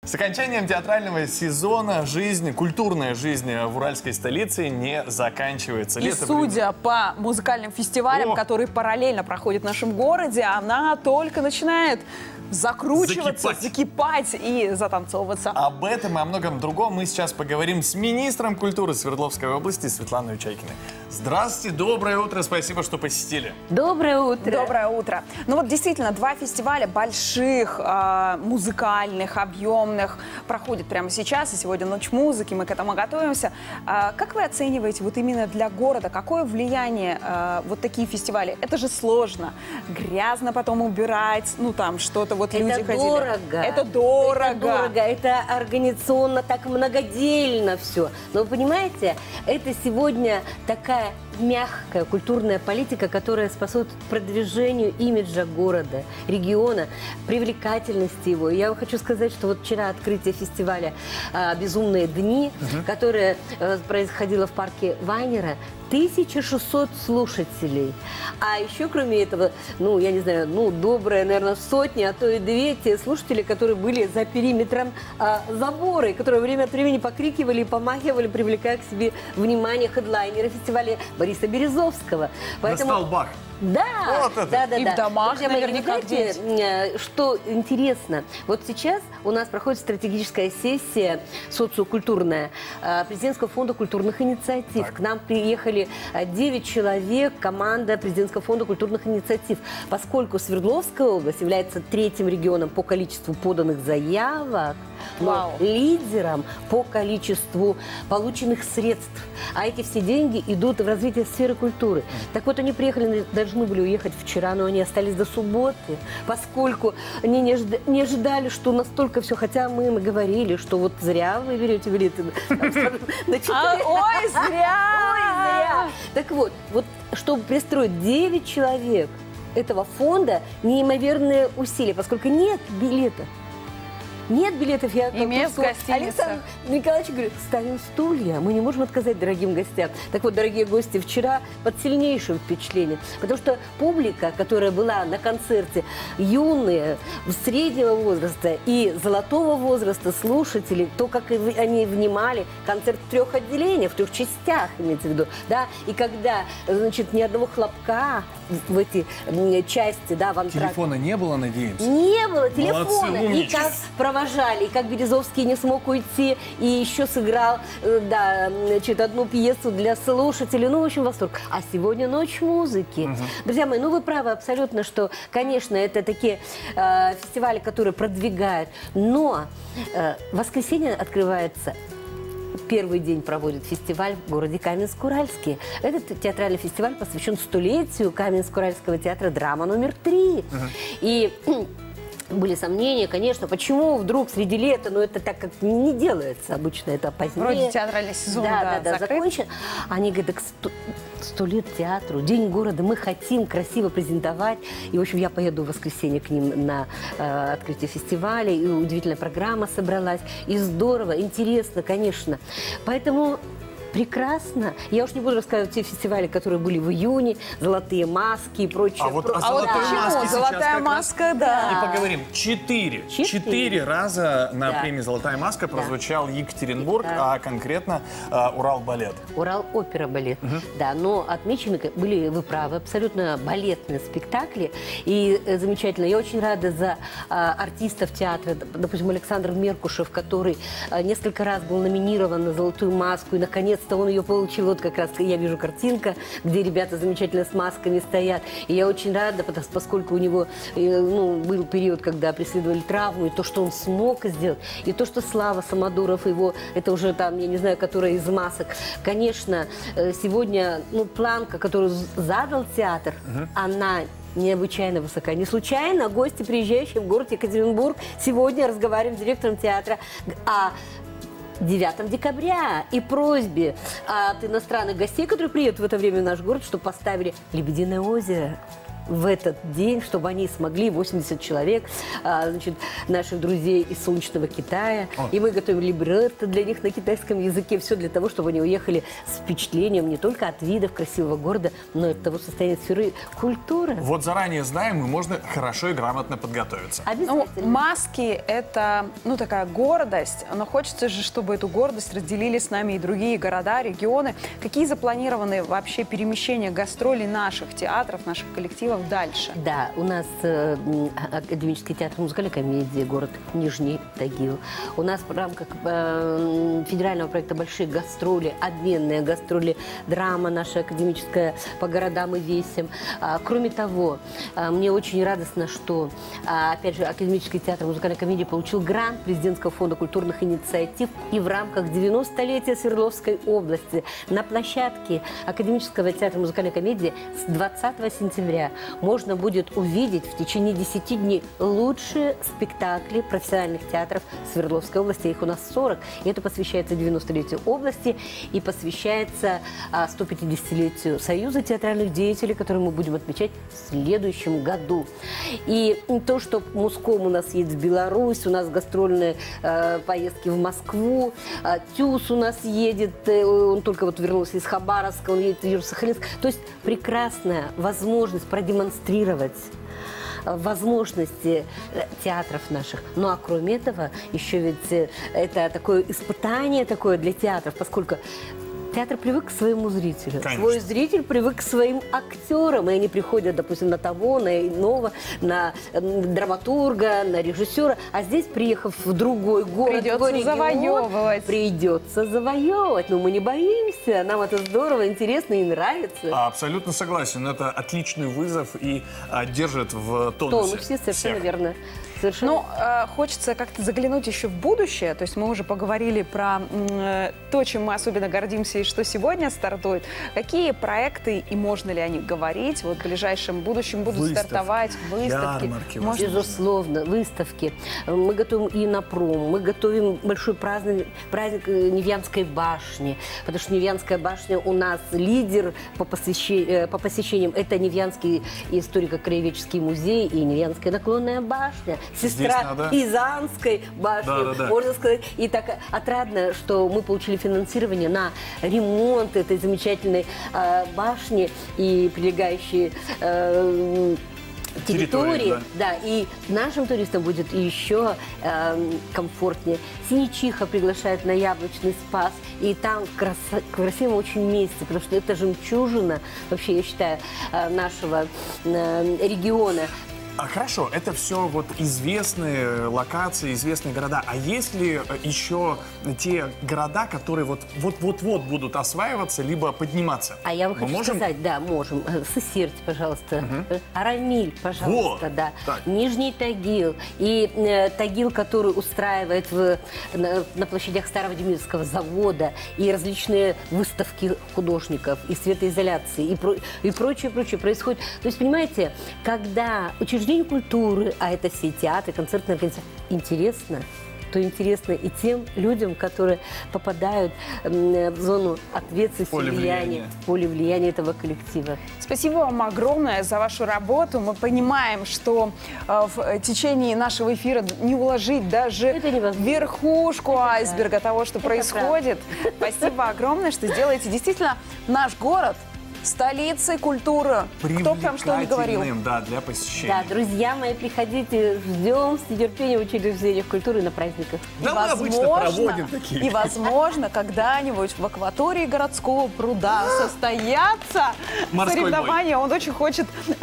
С окончанием театрального сезона культурная жизнь в уральской столице не заканчивается. И судя по музыкальным фестивалям, которые параллельно проходят в нашем городе, она только начинает закручиваться, закипать и затанцовываться. Об этом и о многом другом мы сейчас поговорим с министром культуры Свердловской области Светланой Чайкиной. Здравствуйте, доброе утро, спасибо, что посетили. Доброе утро. Доброе утро. Ну вот действительно, два фестиваля больших, музыкальных, объемных проходят прямо сейчас, и сегодня Ночь музыки, мы к этому готовимся. Как вы оцениваете вот именно для города, какое влияние вот такие фестивали? Это же сложно, грязно потом убирать, ну там что-то. Вот люди ходили. Дорого. Это дорого. Это дорого. Это организационно так многодельно все. Но вы понимаете, это сегодня такая мягкая культурная политика, которая способствует продвижению имиджа города, региона, привлекательности его. Я вам хочу сказать, что вот вчера открытие фестиваля «Безумные дни», которое происходило в парке Вайнера, 1600 слушателей. А еще, кроме этого, ну, я не знаю, ну, добрая, наверное, сотни, а то и две те слушатели, которые были за периметром забора, и которые время от времени покрикивали и помахивали, привлекая к себе внимание хедлайнера фестиваля Бориса Березовского. Поэтому... На столбах. Да, вот да. И в домах наверняка знаете, что интересно, вот сейчас у нас проходит стратегическая сессия социокультурная Президентского фонда культурных инициатив. Так. К нам приехали 9 человек, команда Президентского фонда культурных инициатив. Поскольку Свердловская область является третьим регионом по количеству поданных заявок, но лидером по количеству полученных средств. А эти все деньги идут в развитие сферы культуры. Так вот, они приехали, должны были уехать вчера, но они остались до субботы, поскольку они не ожидали, что настолько все, хотя мы им говорили, что вот зря вы берете билеты. Ой, зря! Так вот, чтобы пристроить 9 человек этого фонда, неимоверные усилия, поскольку нет билета. Нет билетов, я и мест в гостиницах. Александр Николаевич говорит, ставим стулья, мы не можем отказать дорогим гостям. Так вот, дорогие гости, вчера под сильнейшим впечатлением, потому что публика, которая была на концерте, юные, среднего возраста и золотого возраста слушатели, то, как они внимали, концерт в 3 отделениях, в 3 частях, имеется в виду, да, и когда, значит, ни одного хлопка в эти части, да, в антракте. Телефона не было, надеемся? Не было телефона. Молодцы, и как провожали, и как Березовский не смог уйти, и еще сыграл, да, значит, одну пьесу для слушателей. Ну, в общем, восторг. А сегодня Ночь музыки. Друзья мои, ну вы правы абсолютно, что, конечно, это такие фестивали, которые продвигают. Но в воскресенье открывается. Первый день проводит фестиваль в городе Каменск-Уральске. Этот театральный фестиваль посвящен 100-летию Каменск-Уральского театра «Драма номер 3». И были сомнения, конечно, почему вдруг среди лета, но это так как не делается обычно, это позднее. Вроде театральный сезон, да, закончен. Они говорят, так 100 лет театру, День города, мы хотим красиво презентовать. И, в общем, я поеду в воскресенье к ним на открытие фестиваля, и удивительная программа собралась. И здорово, интересно, конечно. Поэтому... прекрасно. Я уж не буду рассказывать те фестивали, которые были в июне, «Золотые маски» и прочее. А вот почему? «Золотая маска», да. И поговорим. 4 раза на премии «Золотая маска» прозвучал Екатеринбург, а конкретно Урал-балет. Урал-опера-балет. Да, но отмечены были, вы правы, абсолютно балетные спектакли. И замечательно. Я очень рада за артистов театра. Допустим, Александр Меркушев, который несколько раз был номинирован на «Золотую маску», и, наконец, он ее получил. Вот как раз я вижу картинка, где ребята замечательно с масками стоят. И я очень рада, поскольку у него был период, когда преследовали травму, и то, что он смог сделать, и то, что Слава Самодуров его, это уже там, я не знаю, которая из масок. Конечно, сегодня планка, которую задал театр, она необычайно высока. Не случайно гости, приезжающие в город Екатеринбург, сегодня разговариваем с директором театра о 9 декабря и просьбе от иностранных гостей, которые приедут в это время в наш город, чтобы поставили «Лебединое озеро». в этот день, чтобы они смогли, 80 человек, значит, наших друзей из солнечного Китая. И мы готовим либретто для них на китайском языке. Все для того, чтобы они уехали с впечатлением не только от видов красивого города, но и от того состояния сферы культуры. Вот заранее знаем, и можно хорошо и грамотно подготовиться. Ну, маски – это, ну, такая гордость, но хочется же, чтобы эту гордость разделили с нами и другие города, регионы. Какие запланированы вообще перемещения гастролей наших театров, наших коллективов дальше? Да, у нас Академический театр музыкальной комедии, город Нижний Тагил. У нас в рамках федерального проекта «Большие гастроли», обменные гастроли, драма наша академическая по городам и весям. Кроме того, мне очень радостно, что, опять же, Академический театр музыкальной комедии получил грант Президентского фонда культурных инициатив, и в рамках 90-летия Свердловской области на площадке Академического театра музыкальной комедии с 20 сентября можно будет увидеть в течение 10 дней лучшие спектакли профессиональных театров Свердловской области. Их у нас 40. И это посвящается 90-летию области и посвящается 150-летию Союза театральных деятелей, который мы будем отмечать в следующем году. И то, что Муском у нас едет в Беларусь, у нас гастрольные поездки в Москву, Тюс у нас едет, он только вот вернулся из Хабаровска, он едет в Южно-Сахалинск. То есть прекрасная возможность продемонстрировать возможности театров наших. Ну а кроме этого, еще ведь это такое испытание такое для театров, поскольку театр привык к своему зрителю. Конечно. Свой зритель привык к своим актерам. И они приходят, допустим, на того, на иного, на драматурга, на режиссера. А здесь, приехав в другой город, Придется завоевывать. Придется завоевывать. Но мы не боимся. Нам это здорово, интересно и нравится. Абсолютно согласен. Это отличный вызов и держит в тонусе. Тонусе, совершенно всех. верно. Совершенно. Ну, хочется как-то заглянуть еще в будущее. То есть мы уже поговорили про то, чем мы особенно гордимся и что сегодня стартует. Какие проекты и можно ли о них говорить? Вот в ближайшем будущем будут Выставки, стартовать выставки. ярмарки, Может, Безусловно, выставки. Мы готовим и на пром, мы готовим большой праздник Невьянской башни, потому что Невьянская башня у нас лидер по посещениям. Это Невьянский историко-краеведческий музей и Невьянская наклонная башня. Сестра надо... Пизанской башни, Да. можно сказать. И так отрадно, что мы получили финансирование на ремонт этой замечательной башни и прилегающей территории. Да. И нашим туристам будет еще комфортнее. Синичиха приглашает на Яблочный Спас. И там красиво очень месте, потому что это жемчужина, вообще, я считаю, нашего региона. Хорошо, это все вот известные локации, известные города. А есть ли еще те города, которые вот-вот будут осваиваться, либо подниматься? А я вам хочу сказать, да, можем. Сысерть, пожалуйста. Арамиль, пожалуйста, вот. да. Так. Нижний Тагил. И Тагил, который устраивает на площадях Старого Демидовского завода и различные выставки художников, и светоизоляции, и прочее происходит. То есть, понимаете, когда учреждение культуры, а это все театры, концертные организации, интересно, то интересно и тем людям, которые попадают в зону ответственности, в поле влияния этого коллектива. Спасибо вам огромное за вашу работу. Мы понимаем, что в течение нашего эфира не уложить даже верхушку айсберга того, что происходит. Спасибо огромное, что делаете действительно наш город столицей культуры. Кто бы там что ни говорил. Да, для посещения. Да, друзья мои, приходите, ждем с нетерпением учреждениях культуры на праздниках. Да, мы обычно проводим такие. И, возможно, когда-нибудь в акватории городского пруда состоятся соревнования. Он очень хочет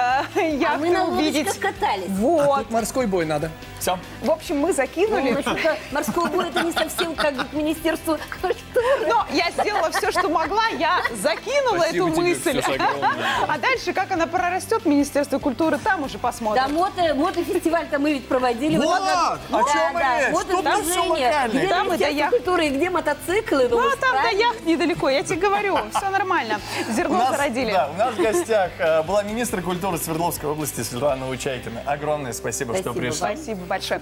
яхты мы на увидеть. лодочках катались. Вот. Морской бой надо. Все. В общем, мы закинули. Морской бой — это не совсем как к Министерству культуры. Но я сделала все, что могла. Я закинула эту мысль. А дальше, как она прорастет, Министерство культуры, там уже посмотрим. Да, мотофестиваль-то мы ведь проводили. Вот! О чем речь? Тут там всё локально. Где Там и до Министерство культуры, и где мотоциклы? Ну, а там до яхт недалеко, я тебе говорю. Все нормально. Зерно зародили. Да, у нас в гостях была министр культуры Свердловской области Светлана Учайкина. Огромное спасибо, что пришли. Спасибо большое.